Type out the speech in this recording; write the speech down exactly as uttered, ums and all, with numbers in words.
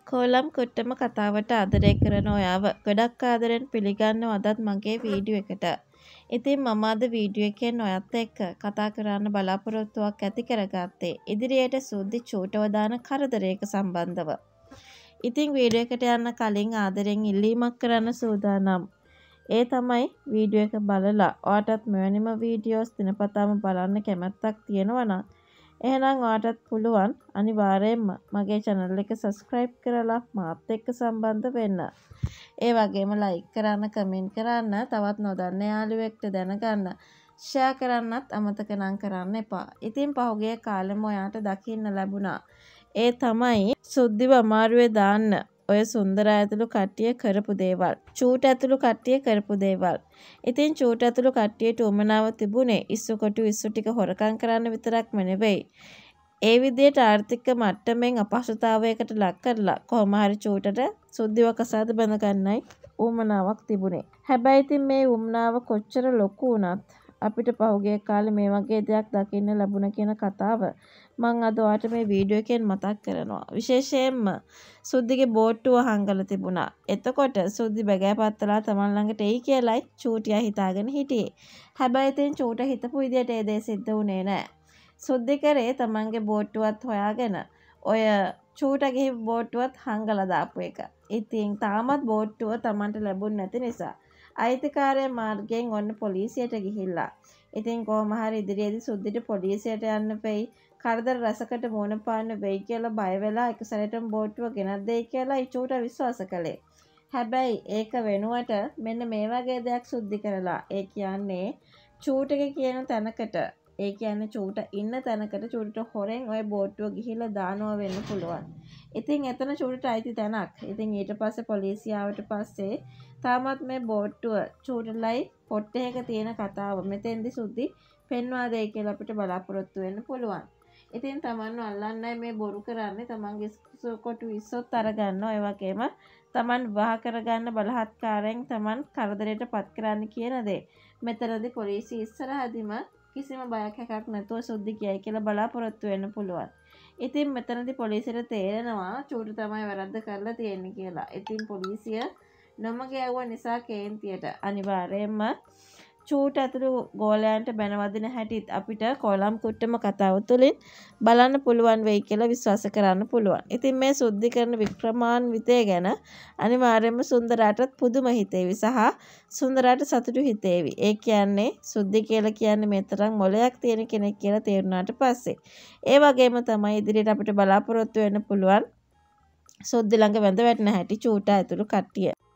Column කුට්ටම කතාවට ආදරය කරන ඔයාව ගොඩක් ආදරෙන් පිළිගන්නව අදත් මගේ වීඩියෝ එකට. ඉතින් මම අද වීඩියෝ එකෙන් ඔයත් එක්ක කතා කරන්න බලාපොරොත්තුවක් ඇති කරගත්තේ ඉදිරියට සුද්දි චූටව දාන කරදරයක සම්බන්ධව. ඉතින් වීඩියෝ එකට යන්න කලින් ආදරෙන් ඉල්ලීමක් කරන්න සූදානම්. ඒ තමයි වීඩියෝ එක බලලා ඔයාටත් මෙවැනිම වීඩියෝස් දිනපතාම බලන්න කැමැත්තක් තියෙනවා නම් එහෙනම් ඔයාටත් පුළුවන් අනිවාර්යයෙන්ම මගේ channel එක subscribe කරලා මාත් එක්ක සම්බන්ධ වෙන්න. ඒ වගේම like කරන්න, comment කරන්න, තවත් නොදන්න යාළුවෙක්ට දැනගන්න share කරන්නත් අමතක නම් කරන්න එපා. ඉතින් පහුගිය කාලෙම ඔයාට දකින්න ලැබුණා. ඒ තමයි සුද්දිව අමාරුවේ දාන්න ඔය සුන්දර ඇතුළු කට්ටිය කරපු දේවල්. චූට ඇතුළු කට්ටිය කරපු දේවල්. ඉතින් චූට ඇතුළු කට්ටියට උමනාව තිබුණේ ඉස්සු කොටු ඉස්සු ටික හොරකම් කරන්න විතරක්ම නෙවෙයි. ඒ විදිහට ආර්ථික මට්ටමින් අපහසුතාවයකට ලක් කරලා කොහොම හරි චූටට සුද්දිව කසාද බැඳ ගන්නයි උමනාවක් තිබුණේ. හැබැයි ඉතින් මේ උමනාව කොච්චර ලොකු වුණත් අපිට පහුගිය කාලේ මේ වගේ දෙයක් දකින්න ලැබුණ කියන කතාව මම අද ඔයාලට මේ වීඩියෝ එකෙන් මතක් කරනවා. විශේෂයෙන්ම සුද්දිගේ බෝට්ටුව හංගලා තිබුණා. එතකොට සුද්දි බගෑපත්තලා තමන් ළඟට එයි කියලායි චූටියා හිතාගෙන හිටියේ. හැබැයි ඉතින් චූට හිතපු විදියට ඒ දේ සිද්ධ වුණේ නැහැ. සුද්දි කරේ තමන්ගේ බෝට්ටුවත් හොයාගෙන ඔය චූට ගිහි බෝට්ටුවත් හංගලා දාපු එක. ඉතින් තාමත් බෝට්ටුව තමන්ට ලැබුණ නැති නිසා අයිතිකාරය මාර්ගයෙන් ඔන්න පොලිසියට ගිහිල්ලා. ඉතින් කොහොම හරි ඉදිරියේදී සුද්දිට පොලිසියට යන්න වෙයි. කරදර රසකට මුහුණ පාන්න වෙයි කියලා බය වෙලා එක සැරේටම බෝට්ටුව ගෙනත් දෙයි කියලා චූට විශ්වාස කළේ. හැබැයි ඒක වෙනුවට මෙන්න මේ වගේ දෙයක් සුද්දි කරලා. ඒ කියන්නේ චූටගේ කියන තැනකට, ඒ කියන්නේ චූට ඉන්න තැනකට චූටට හොරෙන් ওই බෝට්ටුව ගිහිල්ලා දානවා වෙන්න පුළුවන්. ඉතින් එතන චූටට අයිති තැනක්. ඉතින් ඊට පස්සේ පොලිසිය ආවට පස්සේ තාමත් මේ බෝට්ටුව චූටලයි පොට්ටේක තියෙන කතාව මෙතෙන්දි සුද්දි පෙන්වා දෙයි කියලා අපිට බලාපොරොත්තු වෙන්න පුළුවන්. ඉතින් තමන්ව අල්ලන්නයි මේ බොරු කරන්නේ. තමන්ගේ කොටු ඉස්සොත් අරගන්න. ඔය වගේම තමන් වහ කරගන්න බලහත්කාරයෙන් තමන් කරදරයට පත් කරන්න කියන දේ. මෙතනදී පොලිසිය ඉස්සරහදීම කිසිම බයක් හැකක් නැතුව සුද්දි කියයි කියලා බලාපොරොත්තු වෙන්න පුළුවන්. ඉතින් මෙතනදී පොලිසියට තේරෙනවා චූට තමයි වැරද්ද කරලා තියෙන්නේ කියලා. ඉතින් පොලිසිය නොමග යවුව නිසා කේන්තියට අනිවාර්යයෙන්ම චූට ඇතුළු ගෝලයන්ට බැනවදින හැටිත් අපිට කොලම් කුට්ටම කතාව තුළින් බලන්න පුළුවන් වෙයි කියලා විශ්වාස කරන්න පුළුවන්. ඉතින් මේ සුද්දි කරන වික්‍රමාන්විතය ගැන අනිවාර්යයෙන්ම සුන්දරාටත් පුදුම හිතේවි සහ සුන්දරාට සතුටු හිතේවි. ඒ කියන්නේ සුද්දි කියලා කියන්නේ මේ තරම් මොලයක් තියෙන කෙනෙක් කියලා තේරුණාට පස්සේ. ඒ වගේම තමයි ඉදිරියට අපිට බලාපොරොත්තු වෙන්න පුළුවන් සුද්දි ළඟ වැඳ වැටෙන හැටි චූට ඇතුළු කට්ටිය.